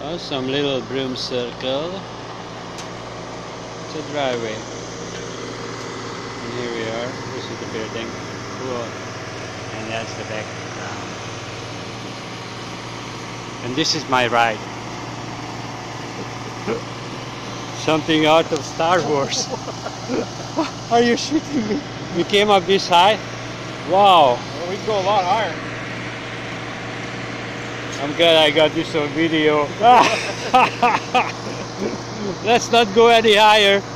Oh, some little broom circle. It's a driveway. And here we are. This is the building. Cool. And that's the background. And this is my ride. Something out of Star Wars. Are you shooting me? We came up this high? Wow. Well, we can go a lot higher. I'm glad I got this on video. Let's not go any higher.